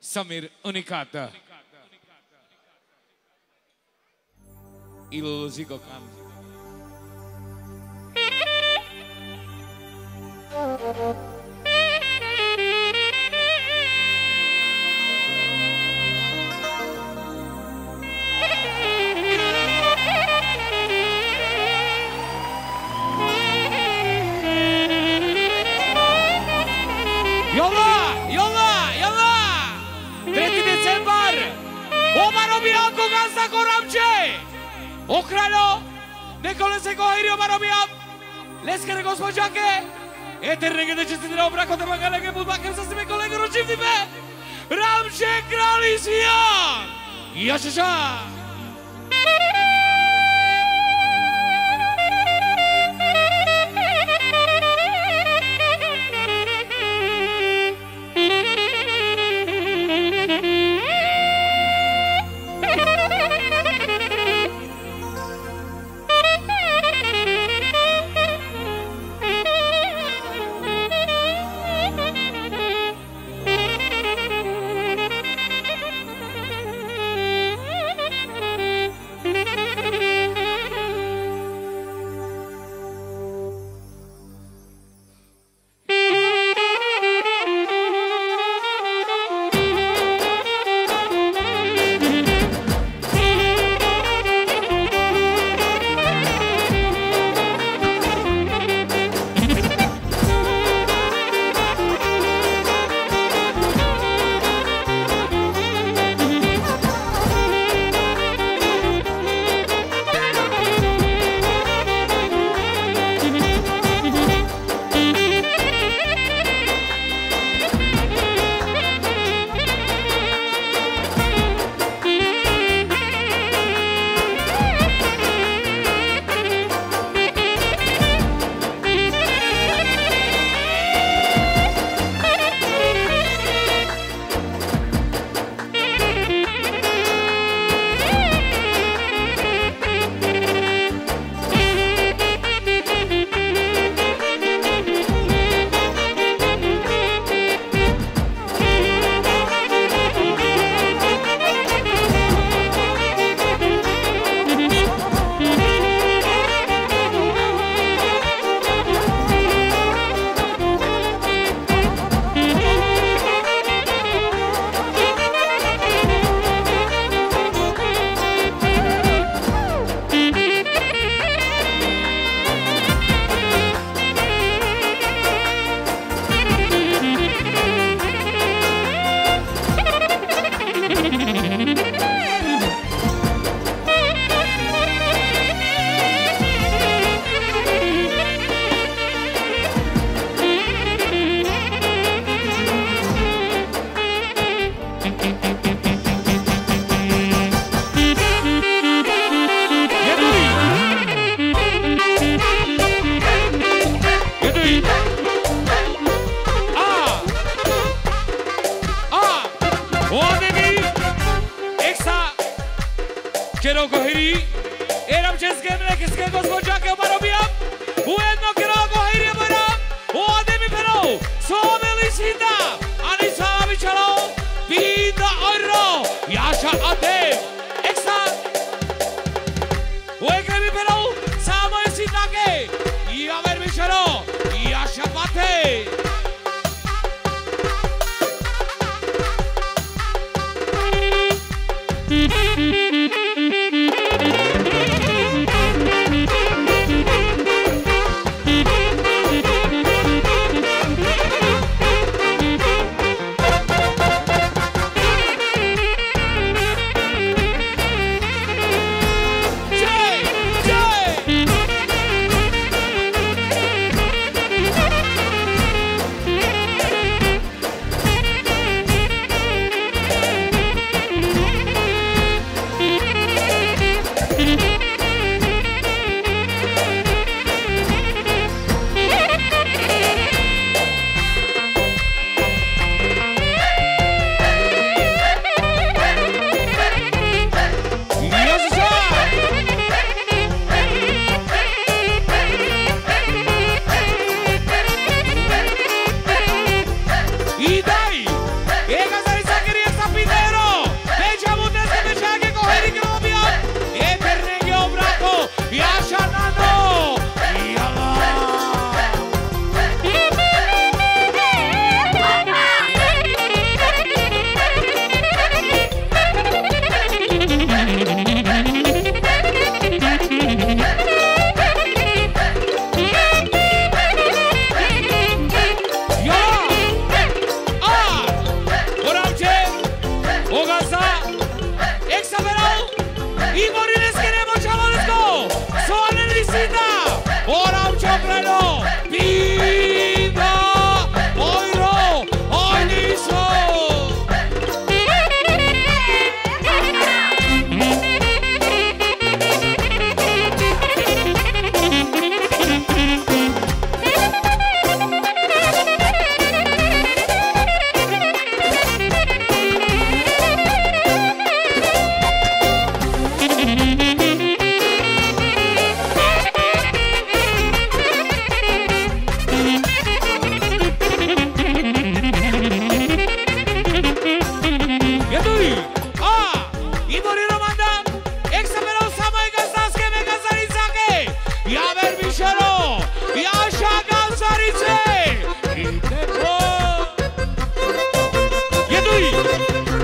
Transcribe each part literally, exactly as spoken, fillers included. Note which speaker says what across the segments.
Speaker 1: Samir Unikata. Iluzigokan.
Speaker 2: Yolla, yolla, yolla! treći decembar! Omaro Bianco gazda Koramče! Okrano! Nekole se gohirio Omaro Bian! Leskere gospođake! Eterne gde će se dira obrako da baga neke budbakem sa svime kolege ročivnime! Ramče krali svijan! Jašaša!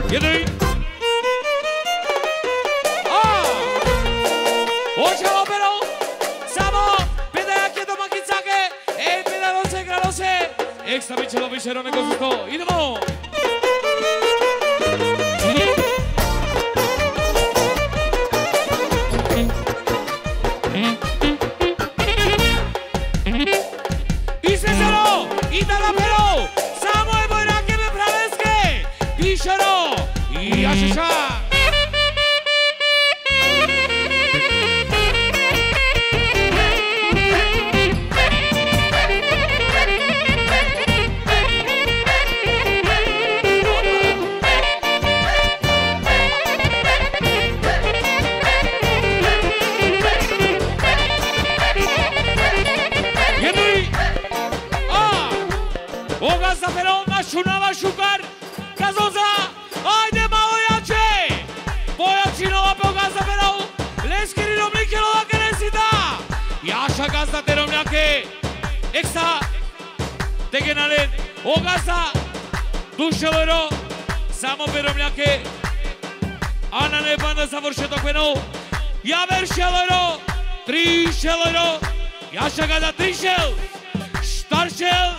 Speaker 2: Jedui. Ah! Očalo pero. Samo. Pedala quieto maquizzache. E pedalose gralose. Extra bichelo bicherone con tutto. Idemo. Gazda te romneake, exa, te genalen, o gazda, dușeloro, samo pe romneake, ana ne banda sa vorșeto peno, ja veršeloro, trišeloro, jaša gazda trišel, štaršel,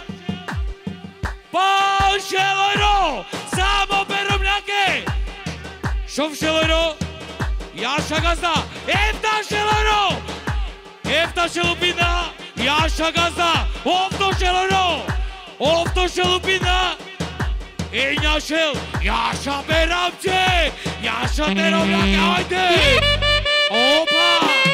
Speaker 2: paušeloro, samo pe romneake, šovšeloro, jaša gazda, eftašeloro, Efta šelupina, jaša gazda, ofto šeloro, ofto šelupina, enja šel, jaša beramče, jaša terovljake, ajde, opa!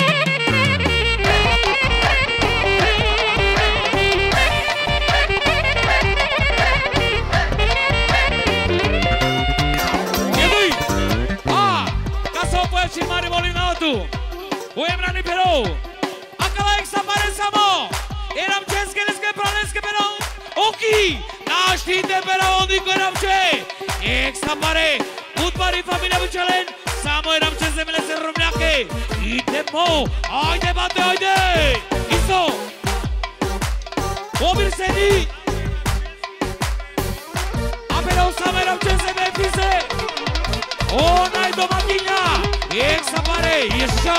Speaker 2: Jeduj, a, ka se opojači mari volim na otu, u Emrani Perou, Samo, eram české, neské, praneské pero, oky, náš týden pero, ondiko eram če, ek sapare, utbari familia bučelen, samo eram české, milese romňake, idemo, ajde bate, ajde, isto, obir sedi, a pero samo eram české, mefise, onaj domakinja, ek sapare, ješa.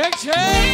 Speaker 2: check, check.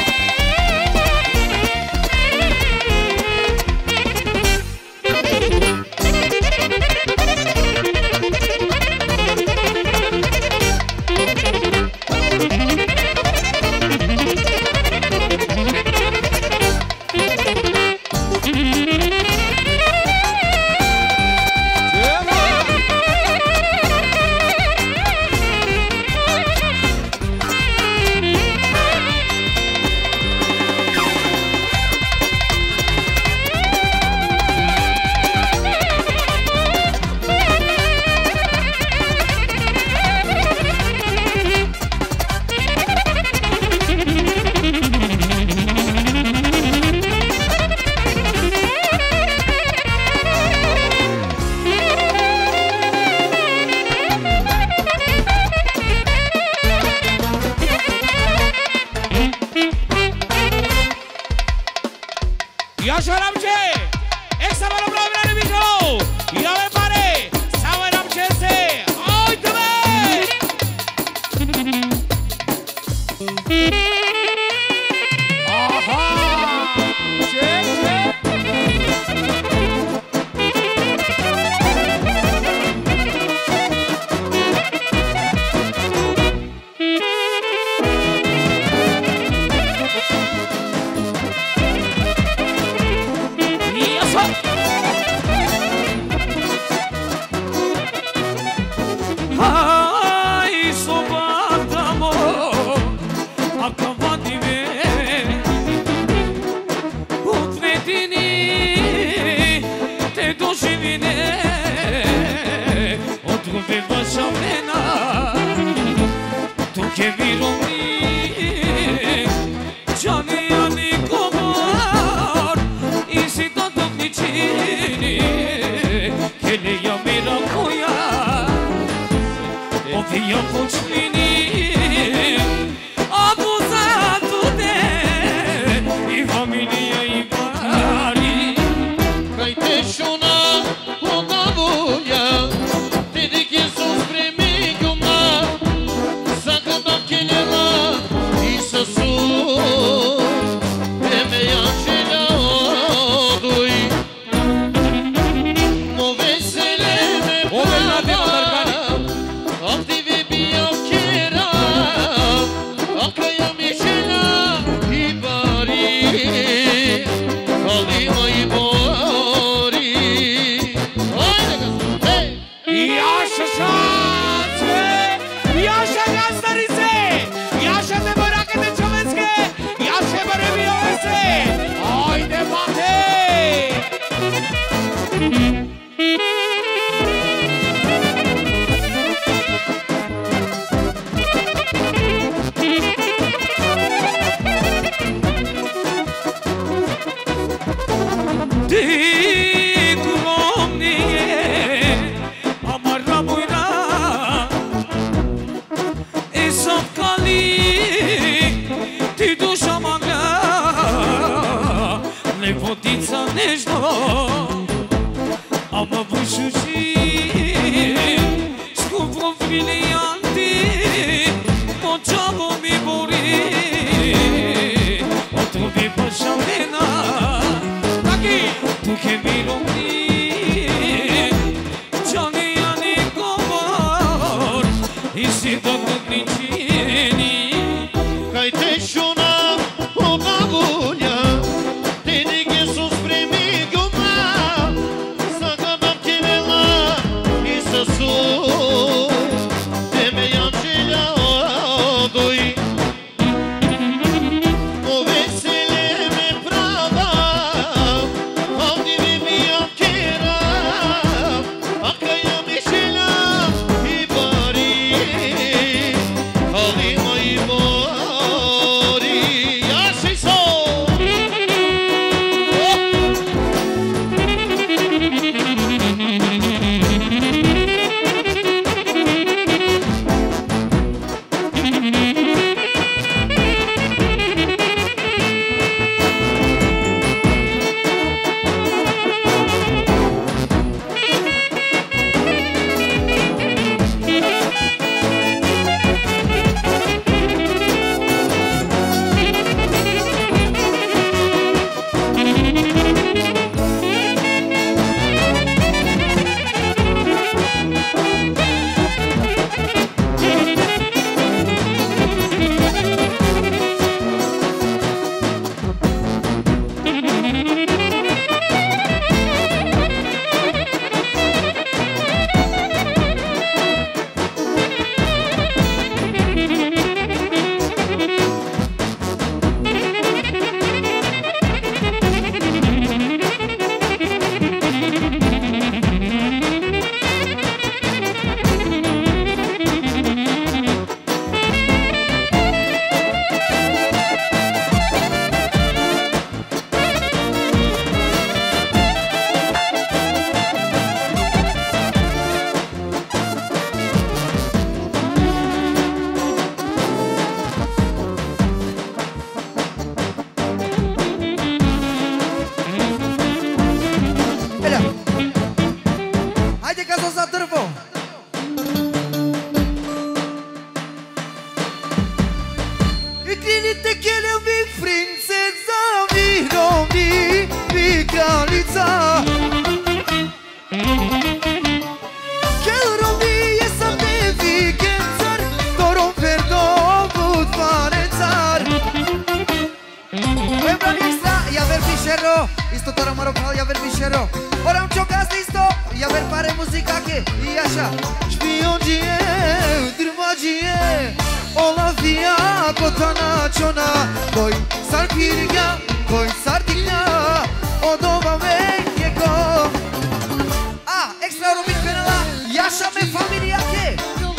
Speaker 3: paro pal, ia ver mișero Ora un ciocas listo, ia ver pare muzica che E așa Șpiongie, drmagie Ola via, cotana ciona Coi sar pirga, coi sar digna O dova me e co Ah, extra romit pe la E așa me familia che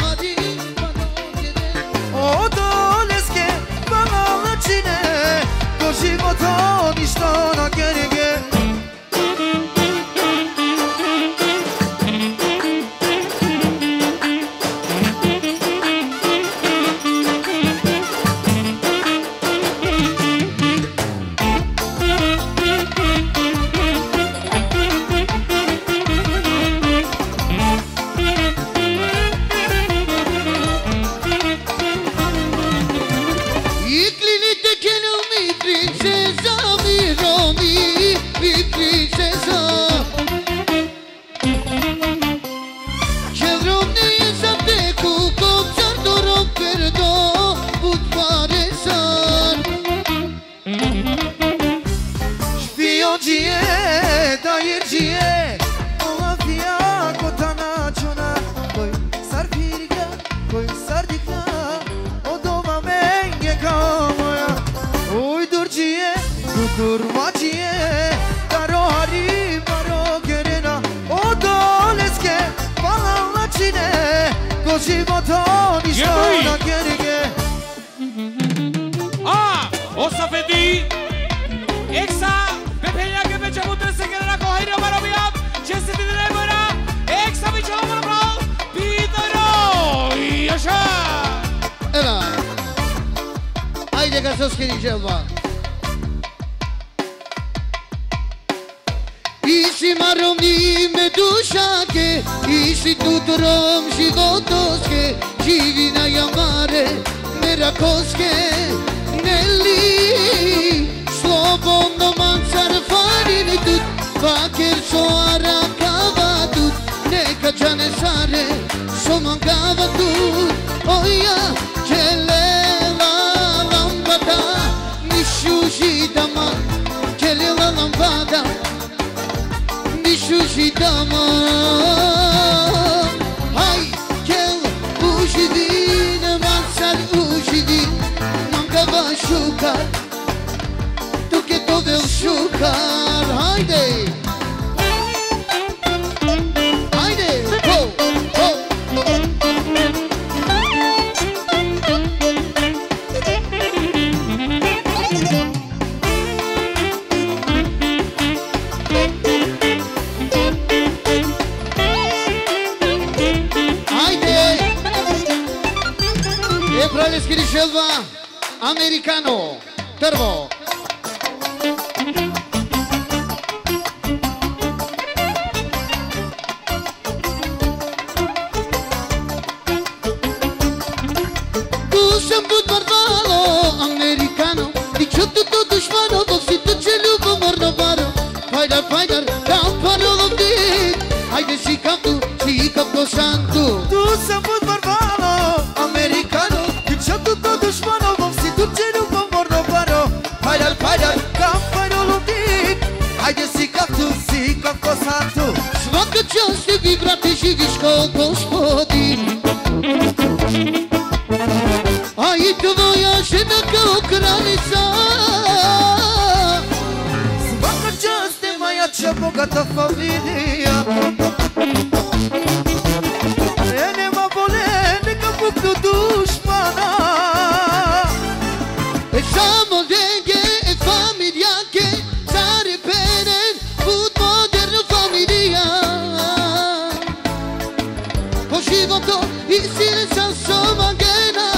Speaker 3: O doleske, bana la cine Ko životo ništa na gerege
Speaker 2: Ah, o să vedi Exa, pe peña que me echamos tres que la coger y para mirar, ya se te debora, Exa me echamos para blau, Pitero y așa.
Speaker 4: Ela. Haide ca să scrii ceva. I si maromni me duša che I si tutorom životoske Živina jamare merakoske Neli Slobodno mancar farini tut Vaker soara kava tut Neka džane sare Soman kava tut Oja Kelela lambada Nishu židama Kelela lambada Nishu dama Hai kel ujidin Mansar ujidin Manca va șucar Tu che dovev șucar Haide Haide Ho, ho Scriselva americano Tervo Tu sem bud barbalo americano Diciotto tu dușmano Dovsito ce ljubom mornovaro Fajdar, fajdar, dam parolom dit Hajde si kam tu, si kam ko santu
Speaker 3: Tu sem bud barbalo americano Diciotto dușmano vom si duce ljubom mornovaro Fajdar, fajdar, kam parolom dit Hajde si kam tu, si kam ko santu
Speaker 4: Svaka čast tebi brate živiš kao gospodin A i tvoja žena kao kraljica
Speaker 3: Svaka čast je najjača bogata familija E nema bole, neka puknu dušmana
Speaker 4: E samo denge, e familjake Care peren, put modernu familija Po životu i sile sam somagena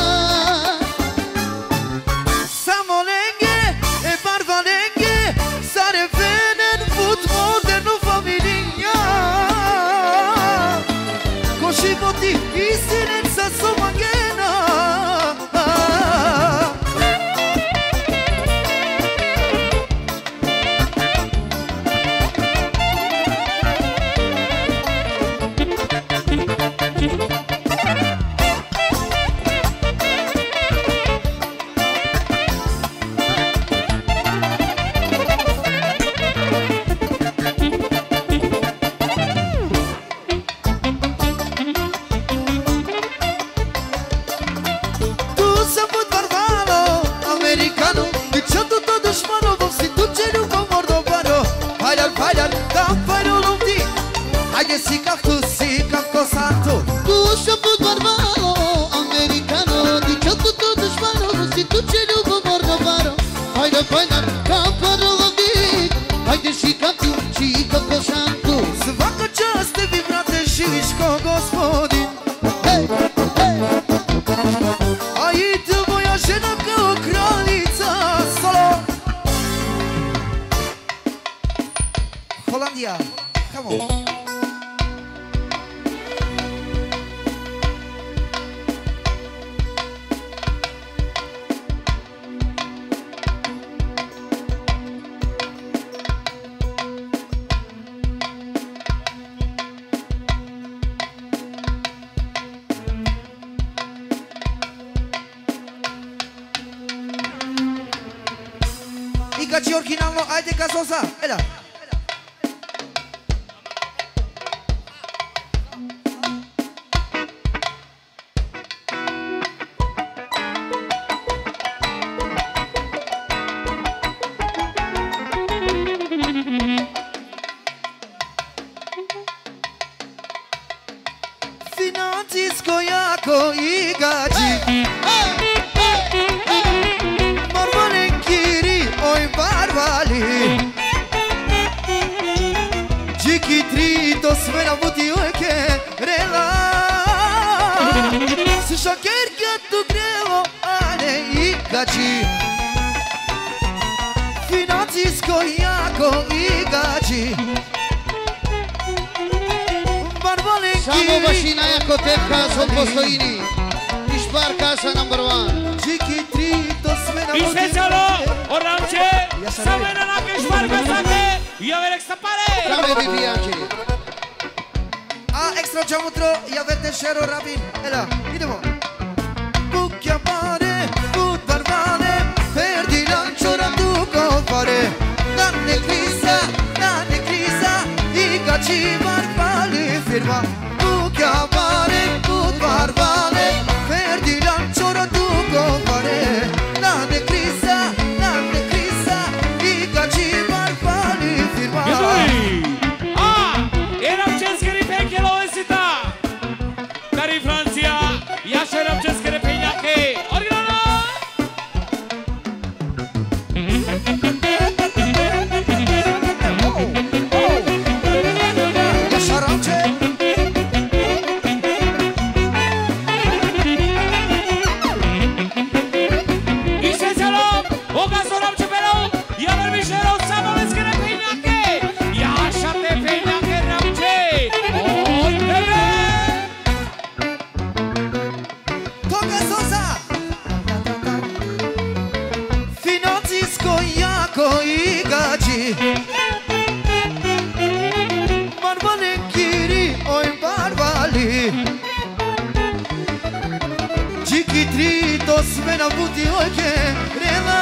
Speaker 3: Samo lenge, e barba lenge Sare venen, put modernu familija Ko životi i sile sam somagena se văd barbalo americano. De ce tutto dușmano, vopsi tu celu cu mordovano. Haidar, haidar, da fairul umdi. Haide si caftu, si cafto santo.
Speaker 4: Tu se văd barbalo americano. De ce tutto dușmano, vopsi tu celu cu mordovano. Haidar, haidar, da fairul umdi. Haide si caftu, si cafto santo.
Speaker 3: Să facă ceaste vibrate și mișcă gospodin.
Speaker 4: Hey, hey.
Speaker 3: Aici voia jenă ca o kraljica solo. Holandia, come on. Igaci originalno, ajde Gazosa, ela. Financijsko jako Igaci. Dziki trito sve na buti ojke rela. Se šaker gatu grevo, ale Igaci. Financijsko jako Igaci.
Speaker 4: Samo mašina jako tepka s odpostojini. I šparka sa number one.
Speaker 3: Dziki trito sve na
Speaker 2: I
Speaker 3: buti
Speaker 2: specialo, Oramče, samo na nake šparka sake. I ove nek stapare.
Speaker 4: Brame Vivianci.
Speaker 3: A extra geamutro, ia verde shero rabin. Ela, idemo. Bucchia mare, put barbane, perdi lanciora tu confare. Nanne crisa, nanne crisa, Igaci barbali firma. Bucchia mare, put barbane, perdi lanciora tu confare. Nanne crisa, nanne crisa, Igaci barbali firma.
Speaker 2: Ah, eram české peklo esita. Tady Francia, já šeram české peňáky. Originálna.
Speaker 3: Ja šaramče.
Speaker 2: I specialo, oka Oramče pero, já velmi šeram samo české peňáky. Já šate peňáky Ramče. Oj, bebe.
Speaker 3: Toga Sosa. Financijsko jako Igaci. Barbale kiri, oj barbali. Dziki trito sve na buti ojke rela.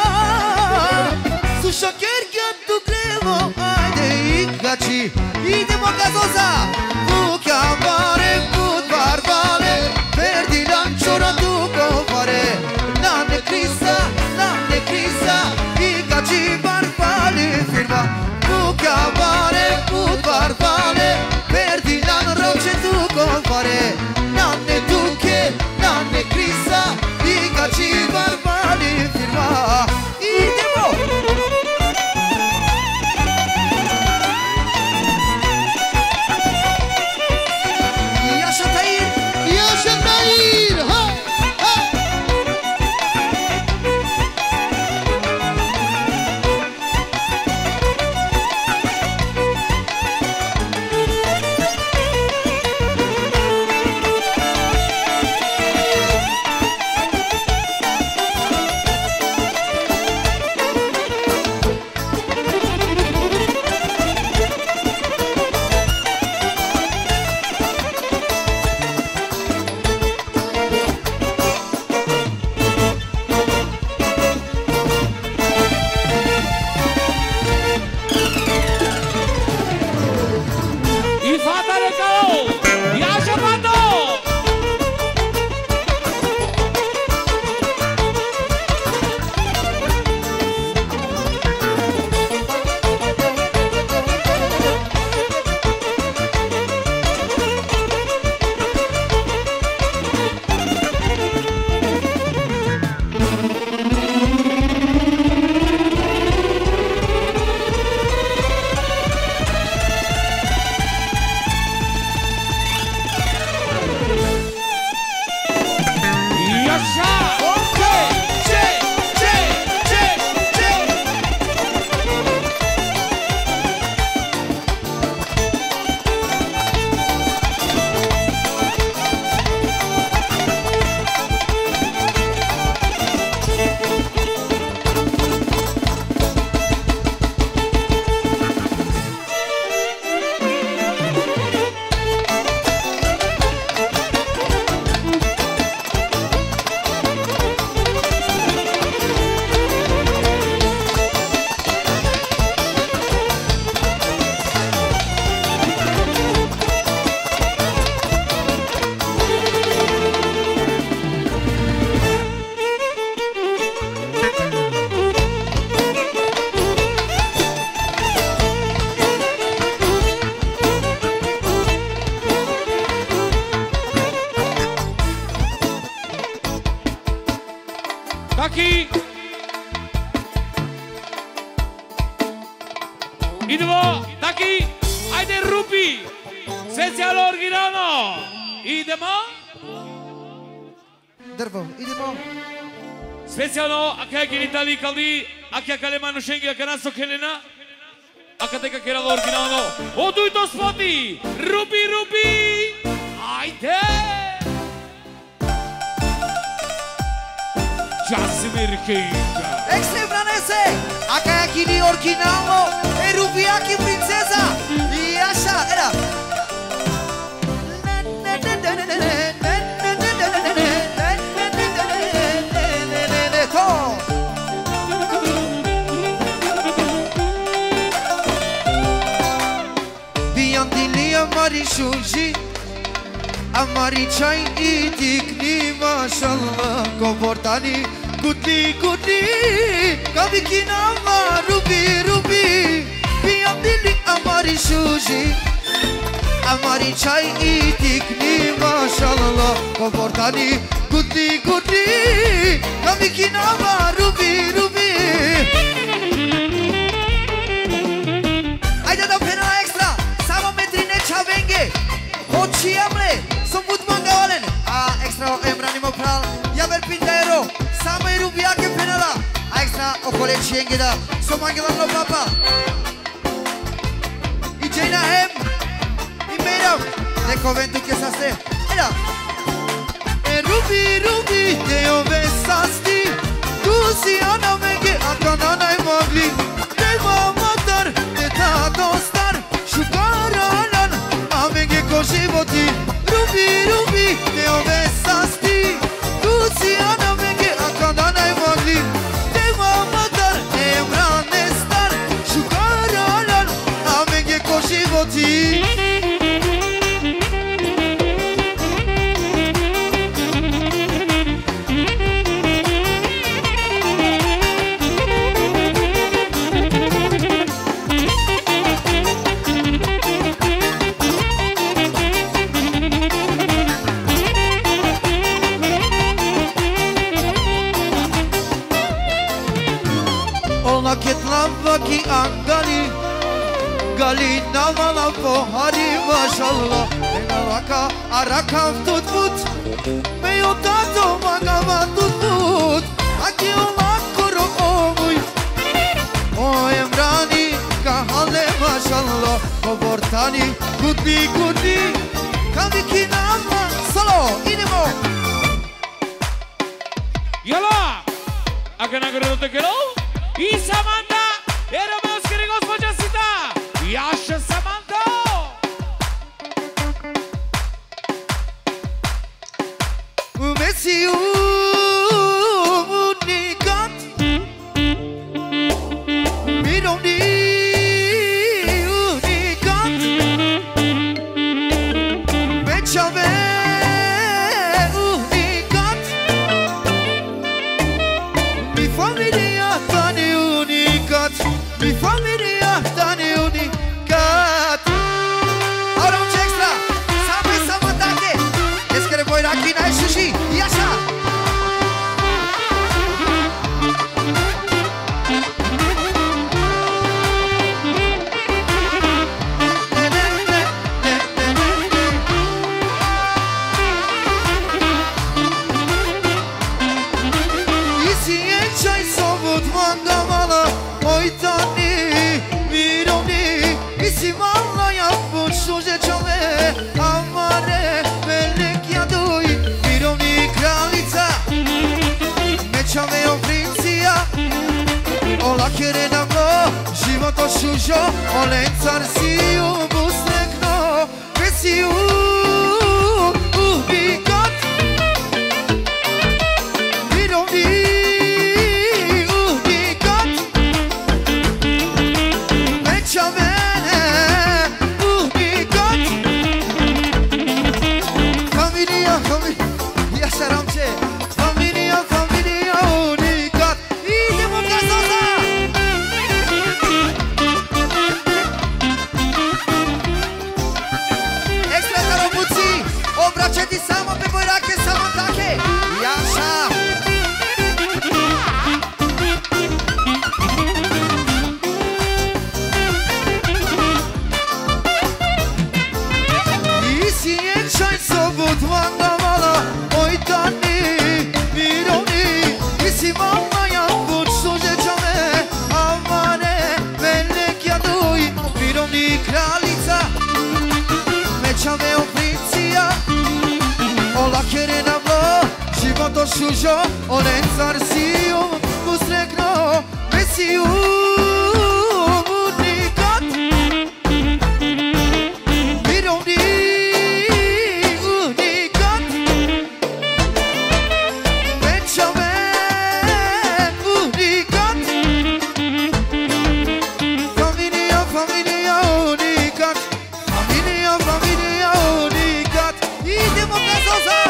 Speaker 3: Su šaker gatu grevo, ajde Igaci. Idemo Gazosa. Bucchia mare, put barbale, perdi lanciora tu confare. Nanne crisa, nanne crisa, Igaci barbali firma. Bucchia mare, put barbale, perdi lan roce tu confare. Nanne duche, nanne crisa, Igaci barbali firma. Idemo! Ia Shatair,
Speaker 4: Ia
Speaker 2: Taki. Idemo, Taki, ajde Rupi. Specijalno originalno. Idemo.
Speaker 3: Drvo, idemo.
Speaker 2: Specijalno, a je genitali kaldi, a je kalema nušengi, a naso kelena. A teka keralo originalno. Oduj to spoti. Rupi, Rupi. Ajde. Časimir Kinga.
Speaker 3: Extrem Ranese, acá é aquele original, é Rupi aqui princesa. E acha, era. Biandili amari shuji, amari chai itikni mashallah komportani. Kuti kuti, kami kinama Rupi Rupi, biam dili amari shuji, amari chai itikni mashallah komportani. Kuti kuti, kami kinama Rupi Rupi. Haide dăm pena extra, samo metrine chavenge, hoci amle, som mut mangalen. A extra emrani mo pral, ya ver pindero. Sama Rupi aqui penala, a extra o colete engida, só mangela no papa. E Jaina hem, e meira, de convento que essa se, era. E Rupi Rupi te ovesasti, tu si ana menge akana nai mogli, te matar, te tatostar, shukaralan, amenge ko životi. Rupi Rupi te ovesasti, tu si ana menge akana nai mogli, te matar, te mranestar, shukaralan, amenge ko životi. Ki angali gali navala pohari mashallah enaraka araka tut tut me yotato magava tut tut aki ola koro omuy o emrani kahale mashallah kobortani kuti kuti kami kinama solo idemo
Speaker 2: Yala akan agredo te quero e Samantha. Era meus queridos Fojacita e acha Samantha.
Speaker 3: O Messiu unicat Mironi unicat Mechave unicat Mi familia tani unicat Mi familia tani unicat. Ahora un extra, sabe Samantha que es que le voy a aquí na sushi y așa. I si e ce-ai sobut mangamala, oitani, mironi, i si mala ja počuže čove, amare, velekja duj, mironi kraljica, mečave o princija, ola kjere namno, život ošužo, olen car si u busrekno, vesi u ubikat, mironi ubikat, mečave ubikat, familia, familia, ja šaram će, familia, familia unikat, idemo gazoza! Extra caro shujo Olen sarsio Musrekno Mesiu Unikat Mironi Unikat Benchame Unikat Familia, familia unicat Familia, familia unicat Idemo Casosa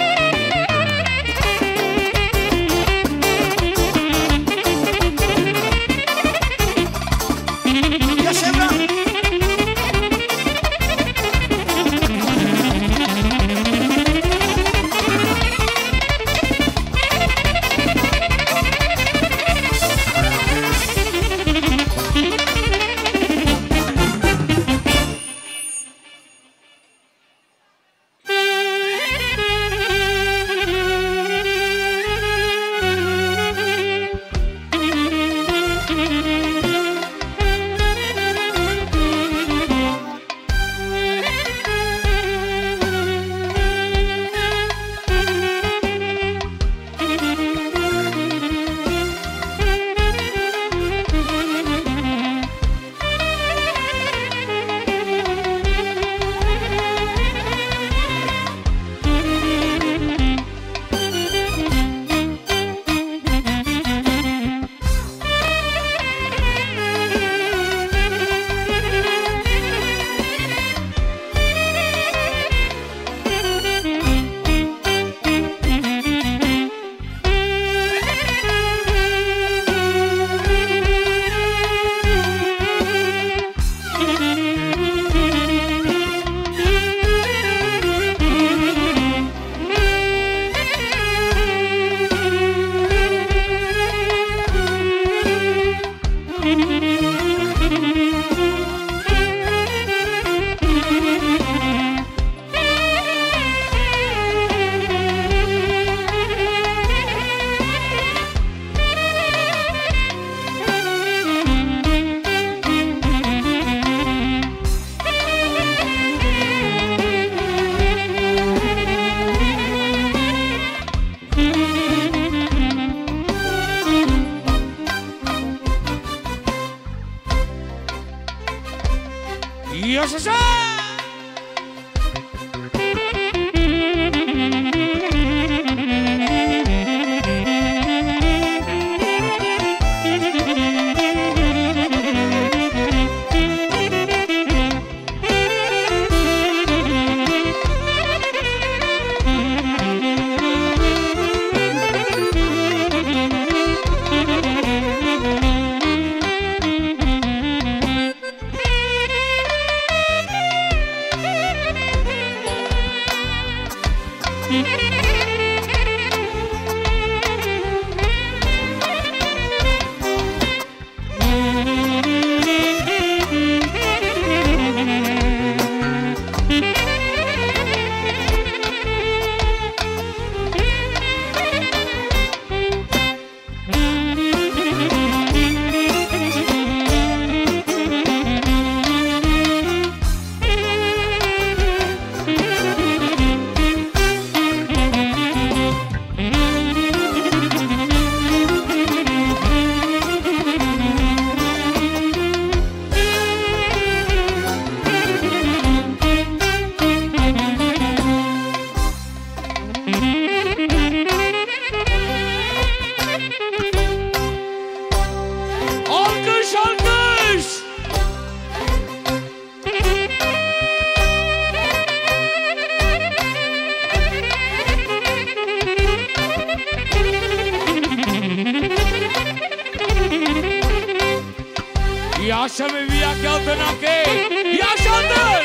Speaker 2: Așa mi via che altena che ia șandă!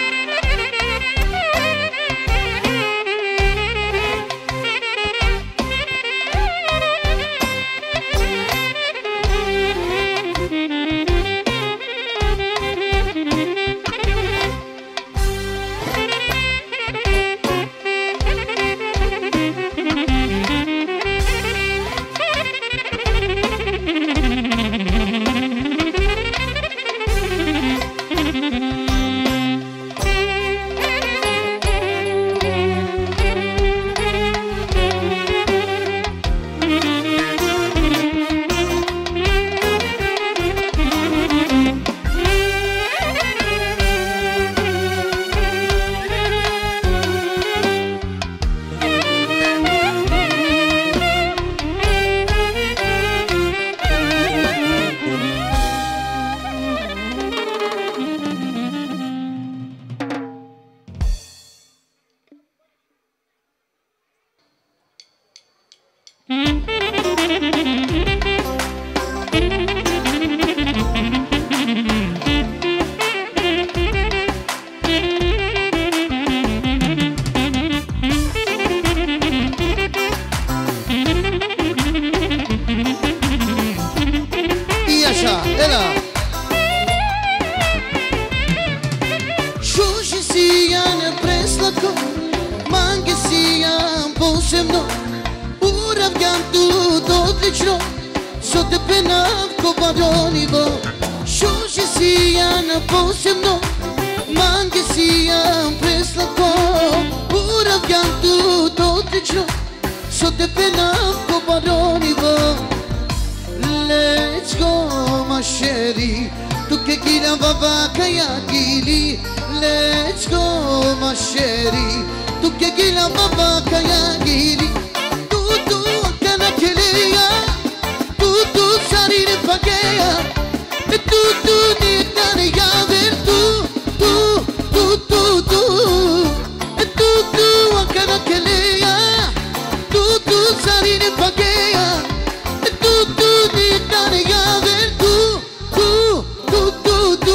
Speaker 4: Uravgantu dodlično So te penav ko baronivo Šuši si jana posebno Mange si jan preslako Uravgantu dodlično So te penav ko baronivo Let's go my sherry Tu che gila baba kaya gili Let's go my sherry Tu che gila baba kaya gili Tu tu akana keleya Tu tu sarire pageya Tu tu nitane ya ver tu Tu tu tu tu Tu tu akana keleya Tu tu sarire pageya Tu tu nitane ya ver tu Tu tu tu tu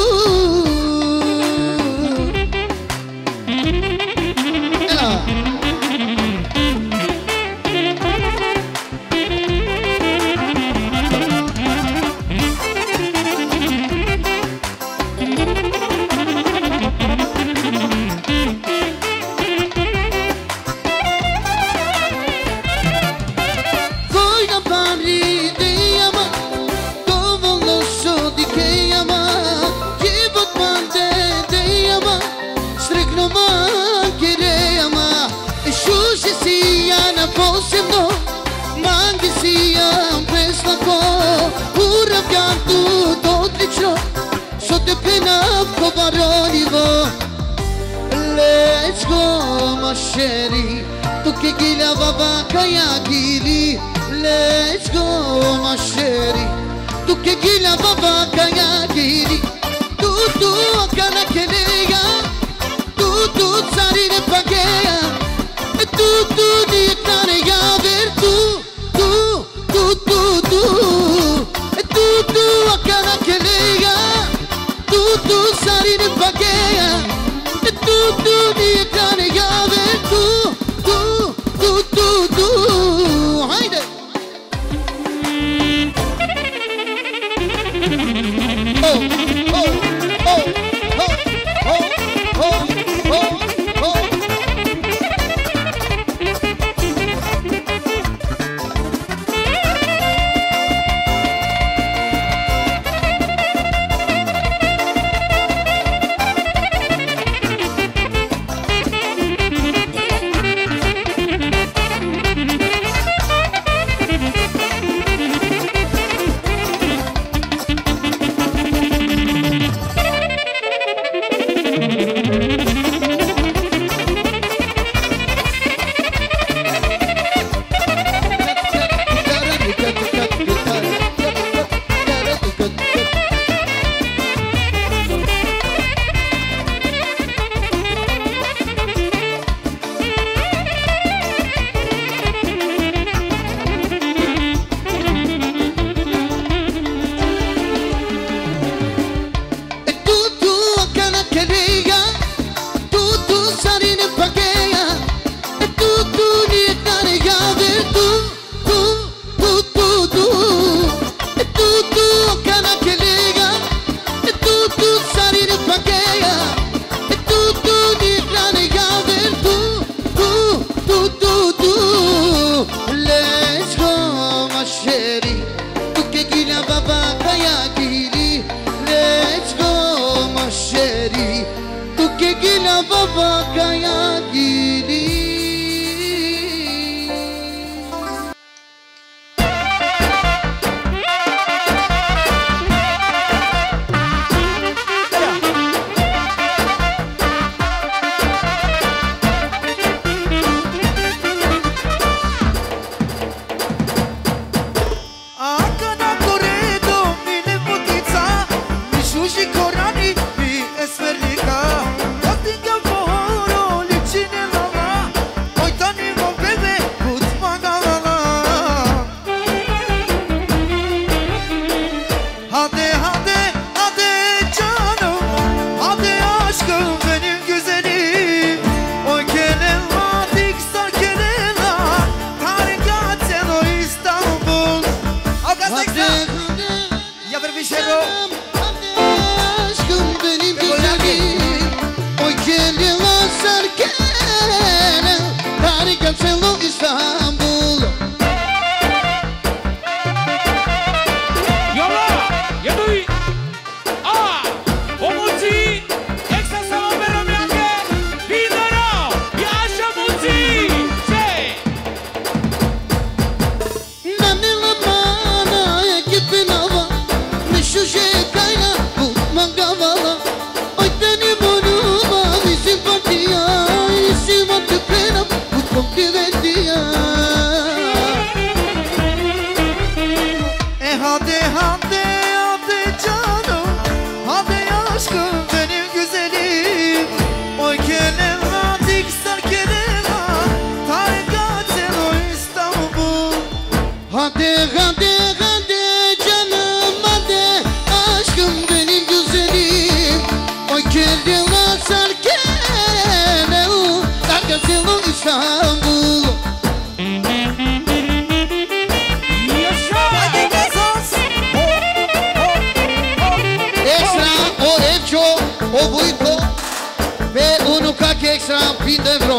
Speaker 4: Ela posebno Mangi si jan preslako Uravgantu dodlično So te penav ko baronivo Let's go my sherry Tu che gila baba kaya gili Let's go my sherry Tu che gila baba kaya gili Tu tu akana keleya Tu tu sarine pageya Tu tu ditane ya ver tu Tu tu tu tu Tu tu akana keleya Tu tu sarine pageya Tu tu ditane ya ver tu Tu tu tu tu Haydi Oh oh oh oh oh oh oh oh
Speaker 3: și corani mi esmerlica Poate-mi
Speaker 4: Hadi hadi hadi canım hadi aşkım benim güzelim. O kendine sarkene o Dargasılı İstanbul. Extra o hecho o buito pe uno que extra pin de bro.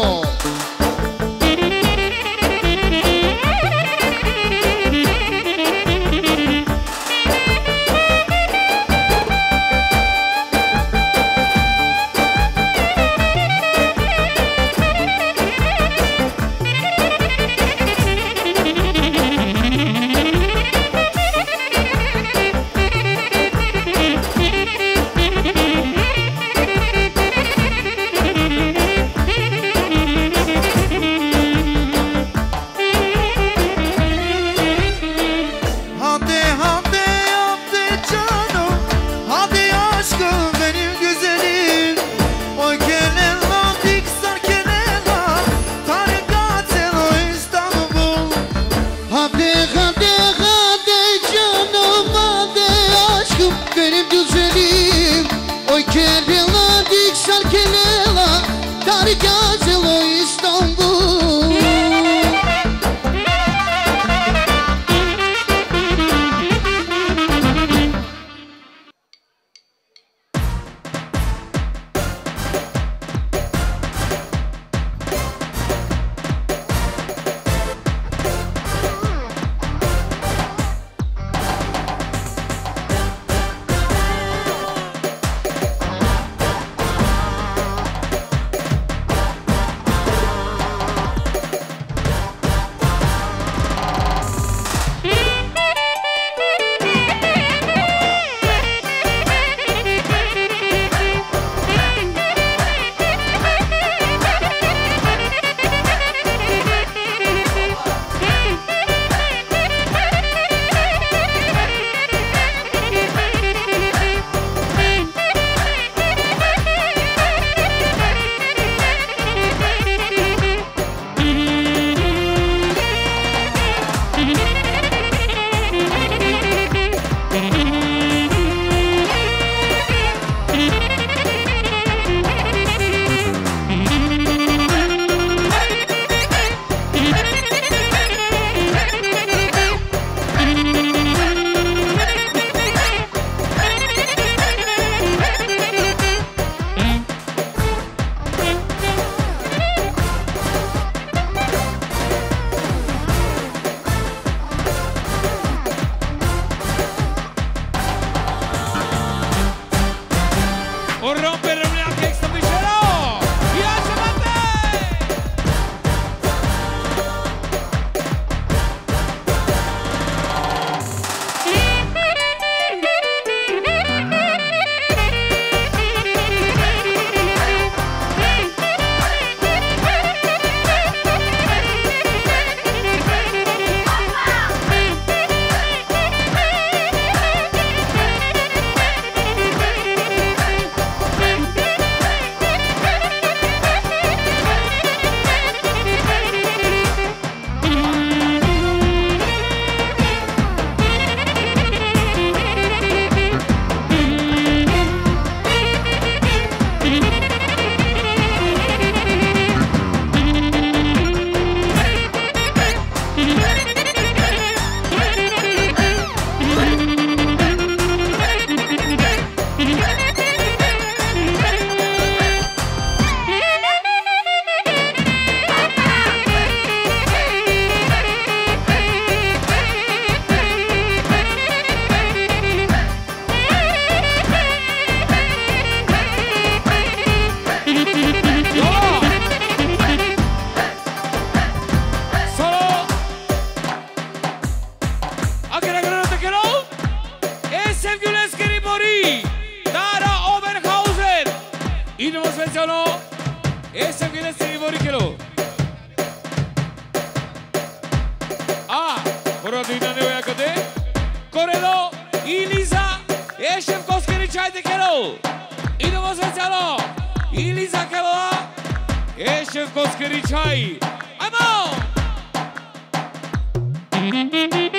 Speaker 2: Koskeri Chai. I'm on!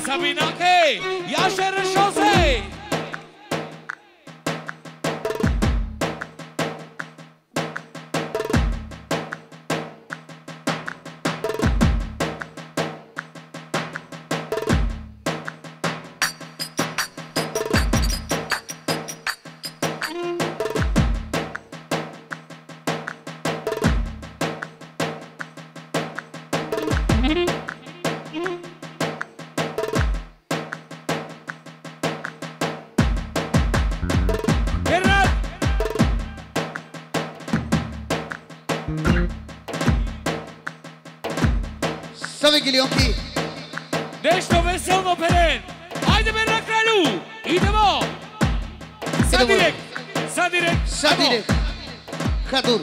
Speaker 2: Sabina che Iașe Rășose.
Speaker 4: Să vegilionchi.
Speaker 2: Deci to veselno peren. Hajdeme na kraľu. Idemo. Sa
Speaker 4: Idemo.
Speaker 2: direkt. Sa direkt.
Speaker 4: Sa
Speaker 2: Amo.
Speaker 4: direkt. Hadur.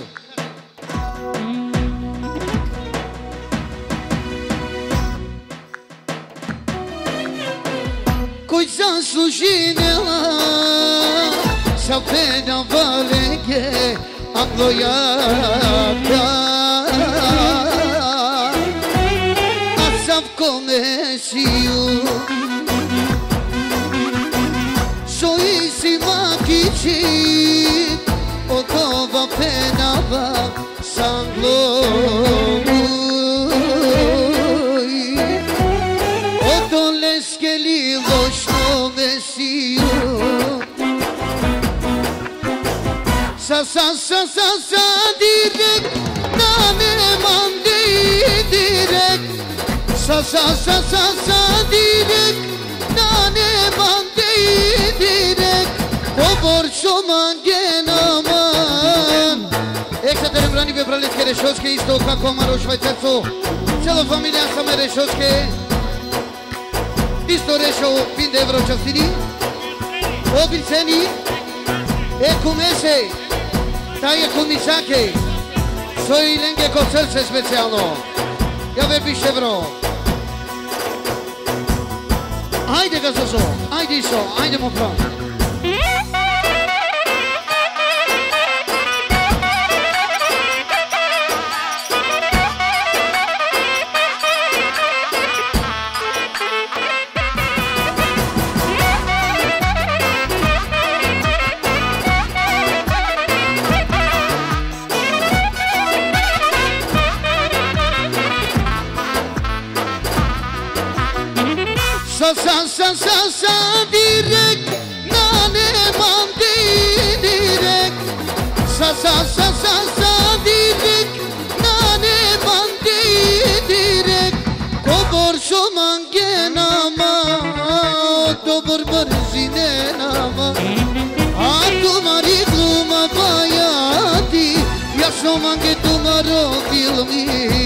Speaker 4: Coisa služinela sa pena valege angloiata asam comesiu soisi makici otova penava sangloi otoleskeli lošno mesiu sa sa sa sa sa direkt na neman direkt sa sa sa sa sa direkt na neman direkt povor šoman genaman Екатерин Брани Бебралецке Решовске исто како Маро Швајцарцо цела фамилија саме Решовске исто решо пин евро частини обицени е кумесе тај е кумисаке сој ленге ко срце специјално ја ве биш евро ајде газосо ајде исо ајде мо прав Sa sa sa sa sa direkt na neman direkt sa sa sa sa sa direkt na neman direkt kobor şoman genama dobor brzine nama a tumari gluma bayati ya şoman ge tumaro filmi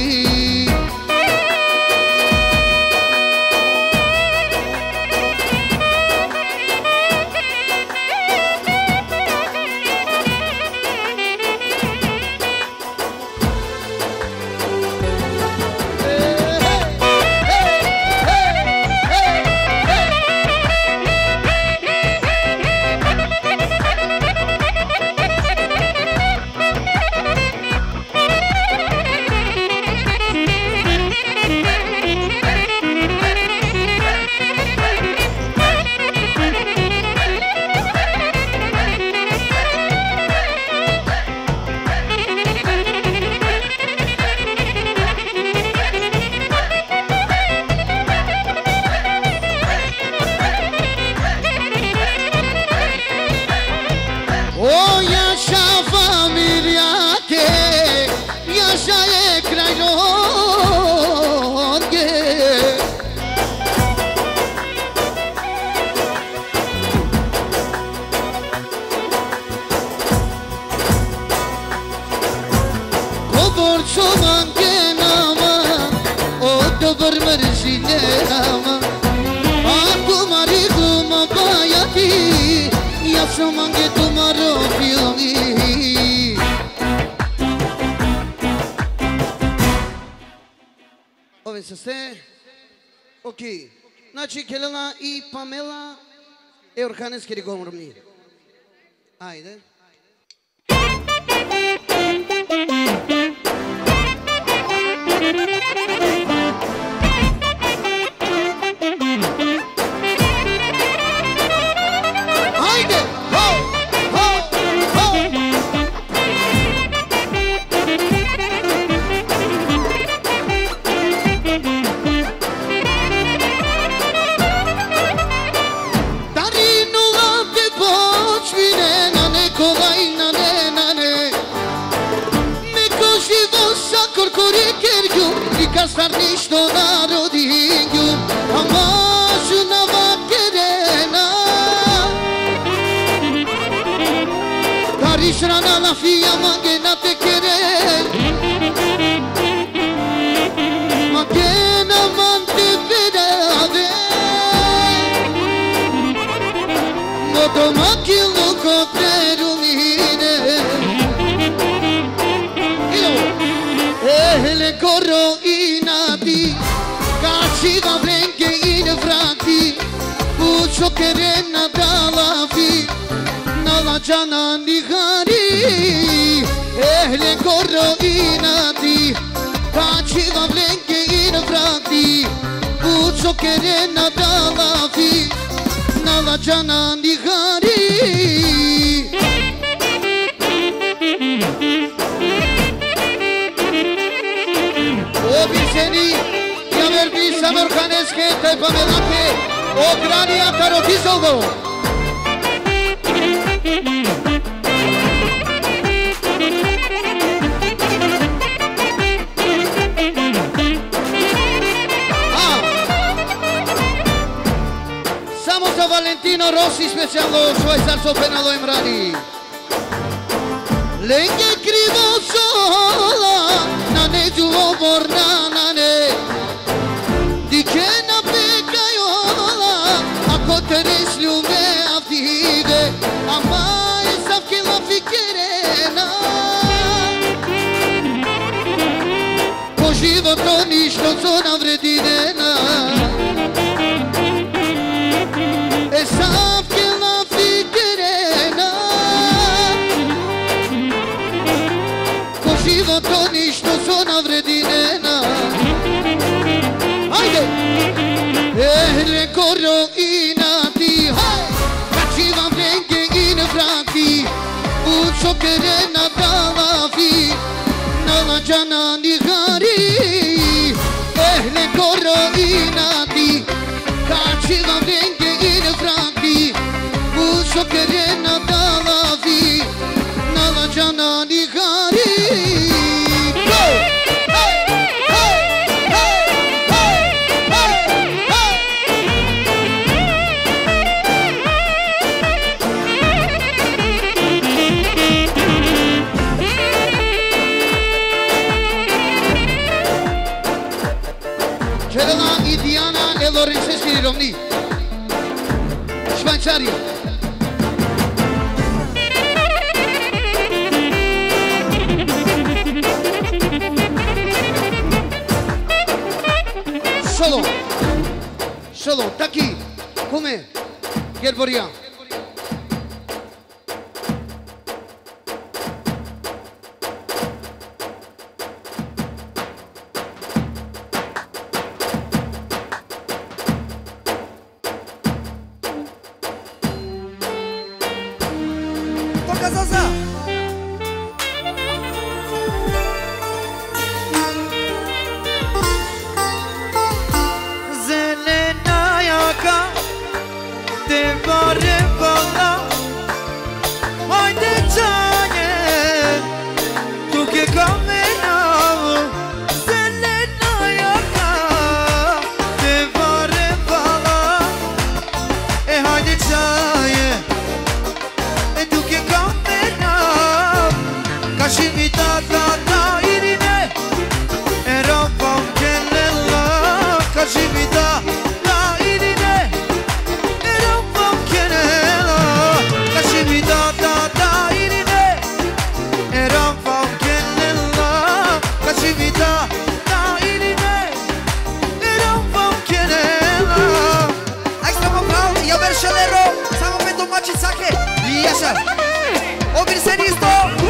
Speaker 4: Ove са сте? Окей. Значи Келена и Памела е Орханески регоморни. Айде. Ore kerju, rika starništo narodinju Ama žunava kerena Karişrana lafiya mangena te keren Mangena mante verave Moto makilo koperumine Ehle corro inati Kaciva vrenke in vrati Pucio kerena dalla fi Nala jana nihari Ehle corro inati Kaciva vrenke in vrati Pucio kerena dalla fi Nala jana nihari Obiseni, ja verbi samorkaneske te pamelake, Okrania tarotizovo. Ah, samo za Valentino Rossi specijalno svoj srco penalo imrani. Lenge krivo sola, na neđu obornane Dikena pekajola, ako te ne sljume avdide Ama je savkila fikerena Po životu ništo co navredinena E savkila fikerena Životo ništo co navredinena Ajde! Ehle corro inati Kacivam vrenke in vrati Pucio kerena dalla fi Nala jana nihari Ehle corro inati Kacivam vrenke in vrati Pucio kerena dalla fi Nala jana nihari Celena i Diana e Lorenzeski di Romni Švajcarija Solo Solo, taki, come Gerboria
Speaker 3: Toca Zaza. Zelena yaka te vare vala Haydi çane tu ke kamera Zelena yaka te vare vala E haydi çane Kaşimi ta ta ta irine Eramam kenella Kaşimi ta ta irine Eramam kenella Kaşimi ta ta ta irine Eramam kenella Kaşimi ta ta irine Eramam kenella Extra mopral, ja veršelero Samo pe domaći sake I așa Obirsenisto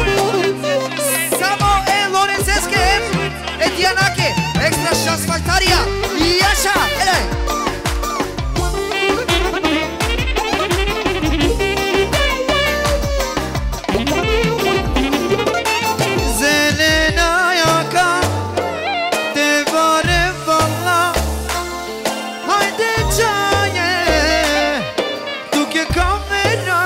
Speaker 3: Samo e Lorenzeske E Dianake Extra șans Factaria I așa Ele Zelena yaka Te vare vala Haydi çaye Tu ke kamera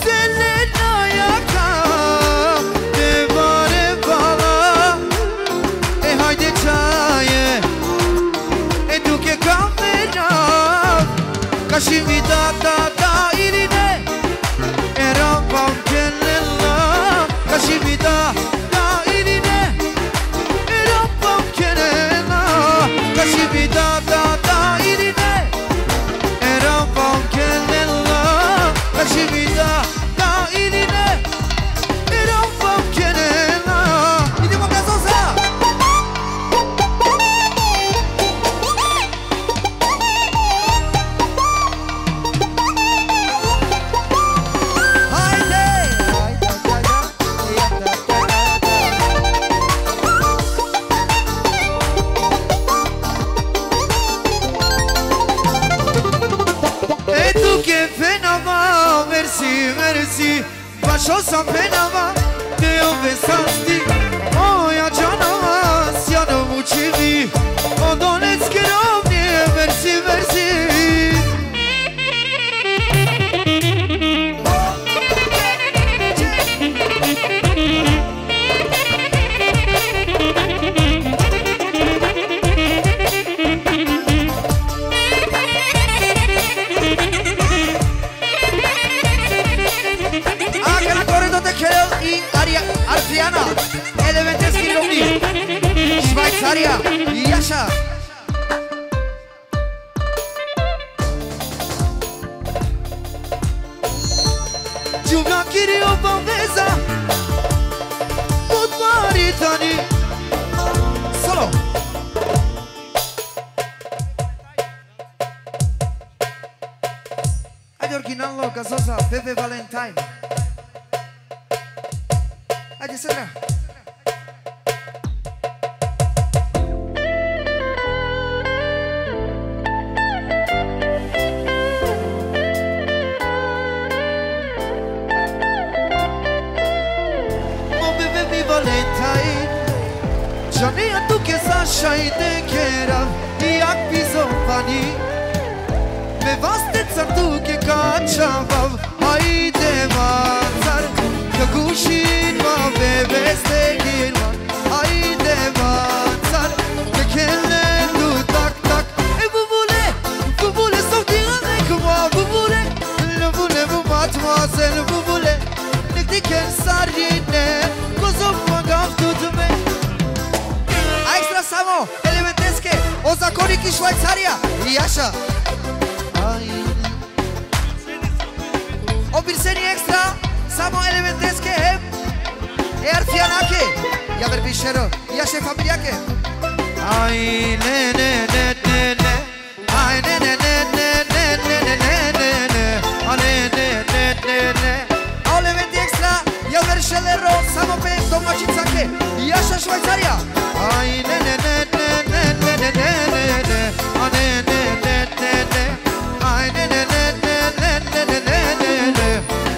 Speaker 3: Zelena yaka Te vare vala mersi Bașo sa penava Te io besasti Moja džanava Sjano mučivi Odonecki rovnije Mersi, mersi Arfiana, Elementeschi România, Șvaițaria, Iașa. Giuga Chirio Baveza, Put Maritani. Solo. Haide originalul, Gazosa, Pepe Valentine. Haide să vrea. Mă bebe mi Valentine Giannia tu che sa shai de kera Jak pizopani Me vasteca tu che kačavav Haide mazar Kakushin ma bebe stegin ma Haide mazar Te kelle tu tak tak E bubule, bubule sau ti ane kuma bubule Bubule bu matmazel bubule Nekti ken sarine Kozo magav tutme A extra samo, Elementesche O zakoniki Șvaițaria Iașa O Birseni extra Samo Elementesche E Arfianache Ia verbișero Ia și familiache Ai ne ne ne ne ne Ai ne ne ne ne ne ne ne ne ne ne Ai ne ne ne ne ne O Elementi extra Ia verșelero Samo pe Tomacițache Ia și Șvaițaria Ai ne ne ne ne ne ne ne ne ne ne Ai ne ne ne ne ne Ai ne ne ne ne ne ne ne ne ne ne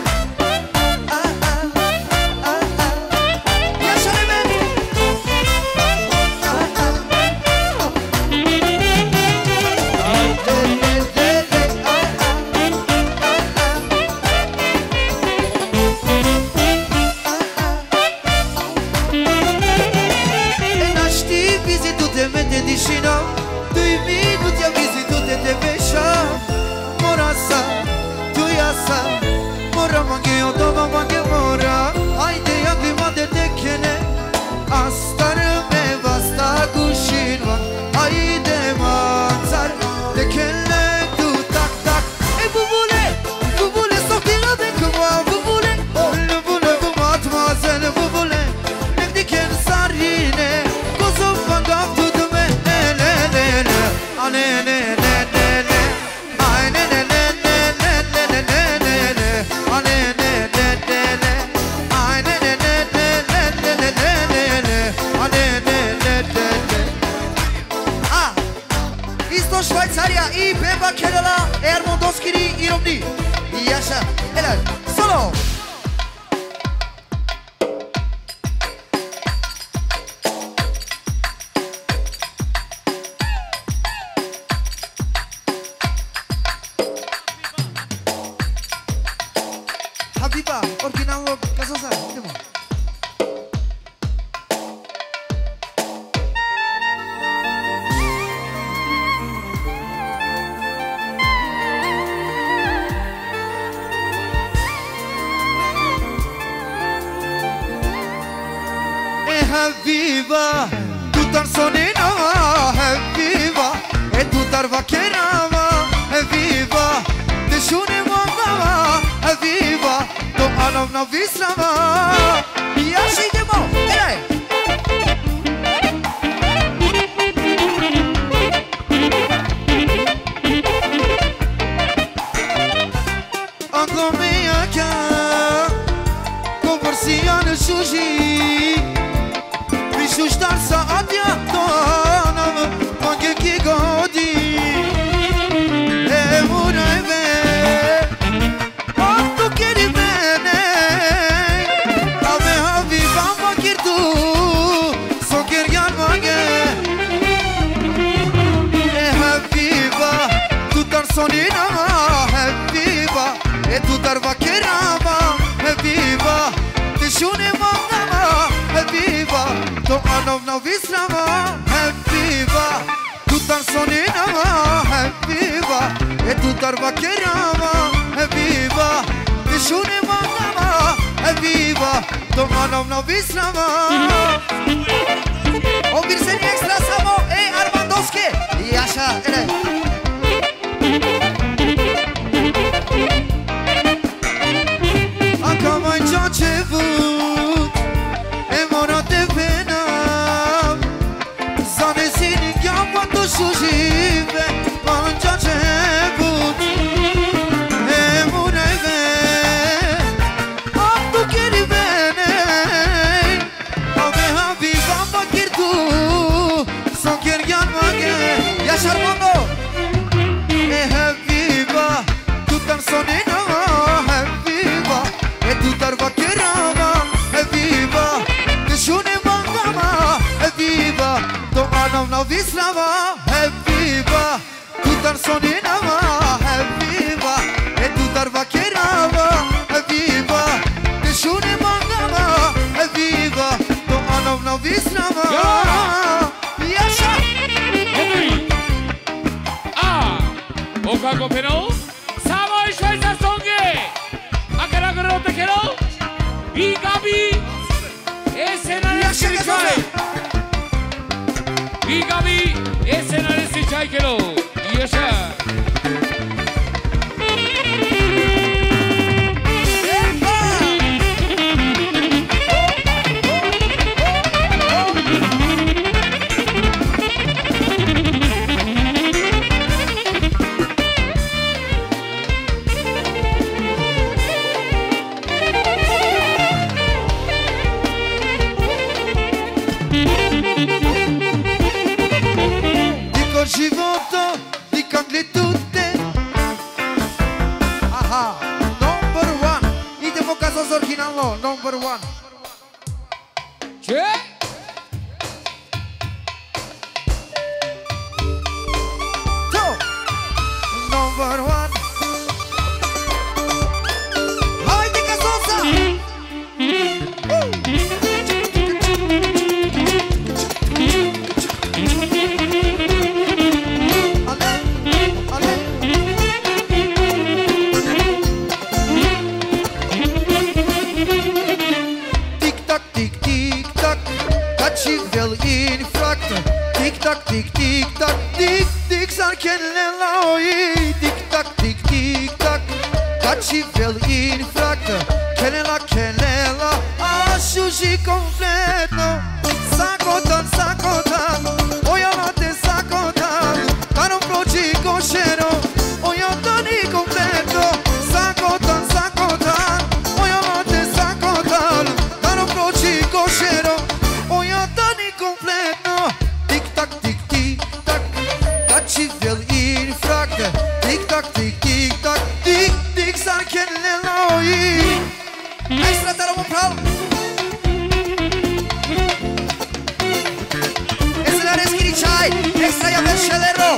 Speaker 3: Șvaițaria I Beba Kerala Ermondoskiri I Romni Iașa Elal Solo Habiba Originalul Gazosa Uite-mă Viva, tu tar sonina, viva, e tu tar vaquerava, viva, te shune mama, viva, to alav na vislava, ia și de mo, ei. Angomea kia, conversiane suji. Șuștar să adia tona Maghe ki godi E mureve Oh tu keri me novi strava, viva. Tu tan sonina, viva. E tu tar vaquerava, viva. Nishune mandava, viva. Toma novi strava. O virseni extra samo, e Armandoske. I așa, ele. Acum ai ce-a început, e mora de pena. Zane zini chiam quando sujive, ma ce-a început, e mora e bene. Am tu chieri bene, ave habiba ma chier tu, son chier ghian ma che. Ia Armando, e habiba, tu tan sonina. Dar vaquerava, é viva. Nishune mangama, é viva. Toma na vislava, é viva. Tu dar soninava, é viva. E tu dar vaquerava, é viva. Nishune mangama, é viva. Toma na vislava. E așa.
Speaker 2: Ah, o cago pero. Samo i Schweizer songe. Akara te quiero. Y Gabi, escenario Sichai. Y Gabi, escenario Sichai quiero. Y esa.
Speaker 3: Života, dikandli tutte. Aha, number one. Idemo ca să originalno, number one.
Speaker 2: Ce?
Speaker 3: Two, number one. Haide ca sosa. Tic-tac, tic-tic-tac, tic-tic s-ar chele la oi. Tic-tac, tic-tic-tac, ca și fel infractă. Chele la chele la, așu și completă. Sacotan, sacotan, o ia la te sacotan. Dar un proci coșero, o ia tani completă. Sacotan, sacotan, o ia la te sacotan. Dar un proci coșero, o ia tani completă. Și fel infractă. Tic-tac, tic-tic-tac, tic-tic s-ar chele la oi. Extra tare mă pral. Escenare schiriciai, extra ia ver scelero.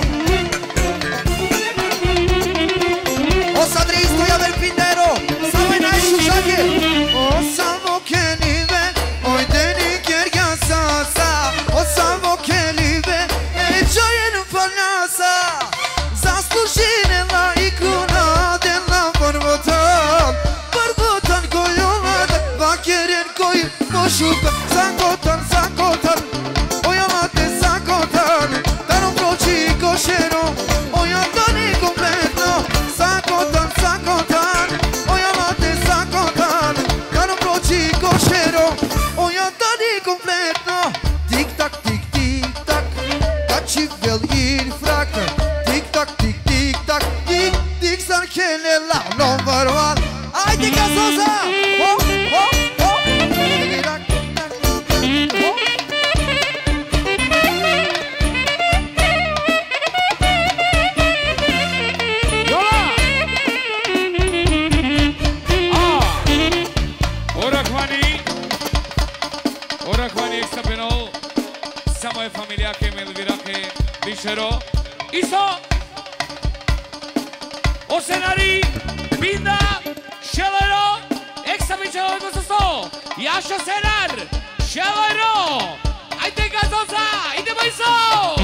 Speaker 3: O să adristu ia ver pindero. Să mai n-ai șușache. O să mă chelive, oi de nichier ia sa-sa. O să mă chelive, e gioie nu palasa. Zaslužine la ikona de la Barbotan. Barbotan koyolat, vakeren koy mošuka. Zakotan, zakotan, ojamate zakotan. Darom proči košero, ojatani kompletno. Zakotan, zakotan, ojamate zakotan. Darom proči košero, ojatani kompletno. Tic-tac, tic-tic-tac, kači vel infractă. Tic-tac, tic-tic-tac, tic-tic s-ar chele la number one. Haide ca sosa! Oh, oh, oh!
Speaker 2: Yola! Ah! Ora Kwani! Ora Kwani extra peno. Samo je familia che me dirà che Bichero. Iso! Osenari, Binda, Shelero, Extra Bichero de Soso, Yasha Senar, Shelero, Haide gazosa, haide mai sau!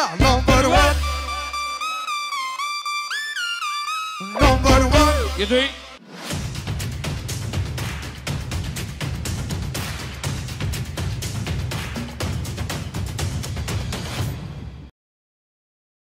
Speaker 2: You do it.